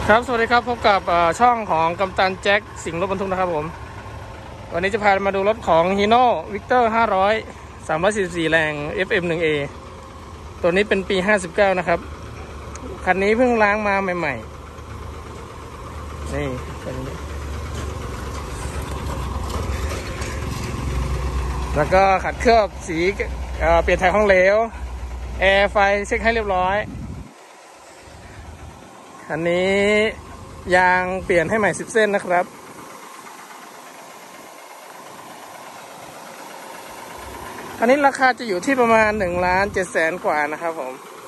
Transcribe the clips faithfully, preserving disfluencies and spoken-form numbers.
ครับสวัสดีครับพบกับช่องของกัปตันแจ็คสิงห์รถบรรทุกนะครับผมวันนี้จะพามาดูรถของฮีโน่วิกเตอร์ห้าร้อย สามร้อยสี่สิบสี่แรง เอฟ เอ็ม หนึ่ง เอ ตัวนี้เป็นปีห้าสิบเก้านะครับคันนี้เพิ่งล้างมาใหม่ๆนี่แล้วก็ขัดเคลือบสีเอ่อเปลี่ยนถ่ายของเหลวแอร์ไฟเช็คให้เรียบร้อยอันนี้ยางเปลี่ยนให้ใหม่สิบเส้นนะครับอันนี้ราคาจะอยู่ที่ประมาณหนึ่งล้านเจ็ดแสนกว่านะครับผม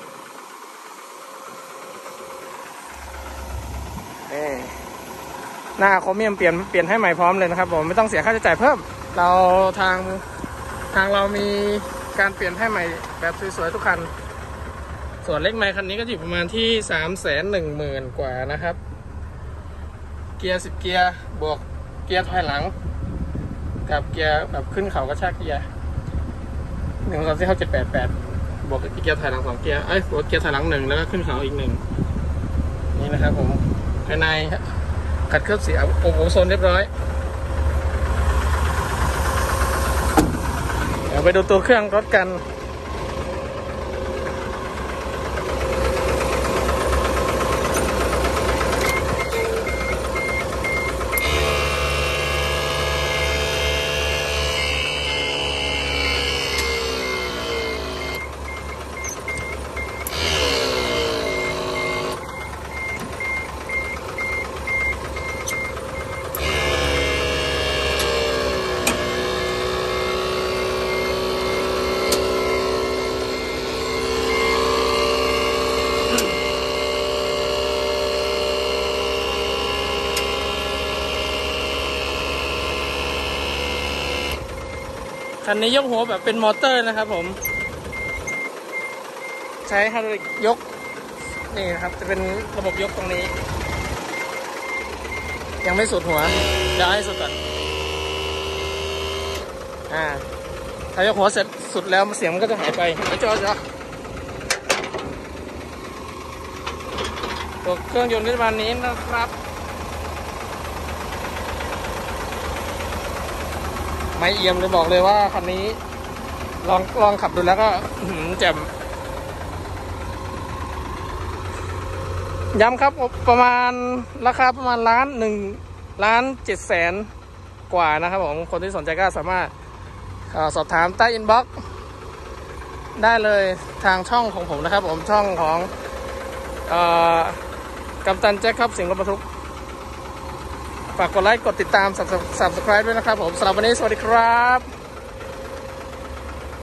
นี่หน้าโครเมียมเปลี่ยนเปลี่ยนให้ใหม่พร้อมเลยนะครับผมไม่ต้องเสียค่าใช้จ่ายเพิ่มเราทางทางเรามีการเปลี่ยนให้ใหม่แบบสวยๆทุกคันส่วนเล็กไม้คันนี้ก็อยู่ประมาณที่สามแสนหนึ่งหมื่นกว่านะครับเกียร์สิบเกียร์บวกเกียร์ถอยหลังกับเกียร์แบบขึ้นเขากระชากเกียร์หนึ่งสองสี่ห้าเจ็ดแปดแปดบวกเกียร์ถอยหลังสองเกียร์ไอ้บวกเกียร์ถอยหลังหนึ่งแล้วก็ขึ้นเขาอีกหนึ่งนี่นะครับผมภายในขัดเคลือบสีโอโซนเรียบร้อยเดี๋ยวไปดูตัวเครื่องรถกันคันนี้ยกหัวแบบเป็นมอเตอร์นะครับผมใช้ไฮดรอลิกยกนี่นะครับจะเป็นระบบยกตรงนี้ยังไม่สุดหัวเดี๋ยวให้สุดก่อนอ่าถ้ายกหัวเสร็จสุดแล้วเสียงมันก็จะหายไปไม่จอจ้ะตัวเครื่องยนต์ประมาณนี้นะครับไม่เอี่ยมเลยบอกเลยว่าคันนี้ลองลองขับดูแล้วก็แจ่มย้ำครับประมาณราคาประมาณล้านหนึ่งล้านเจ็ดแสนกว่านะครับผมคนที่สนใจก็สามารถสอบถามใต้อินบ็อกซ์ได้เลยทางช่องของผมนะครับผมช่องของกัปตันแจ็คครับสิงห์รถบรรทุกฝากกดไลค์กดติดตาม Subscribe ด้วยนะครับผมสำหรับวันนี้สวัสดีครับ